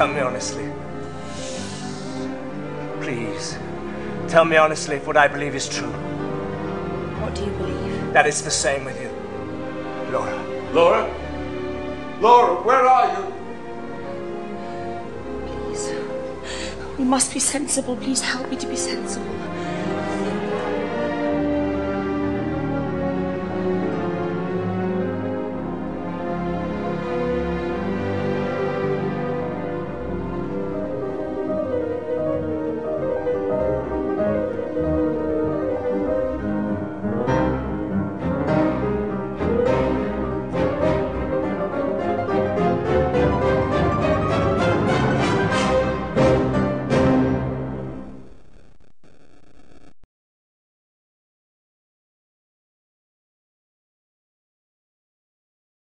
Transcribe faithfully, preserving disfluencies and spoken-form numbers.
Tell me honestly. Please. Tell me honestly if what I believe is true. What do you believe? That it's the same with you. Laura. Laura? Laura, where are you? Please. We must be sensible. Please help me to be sensible.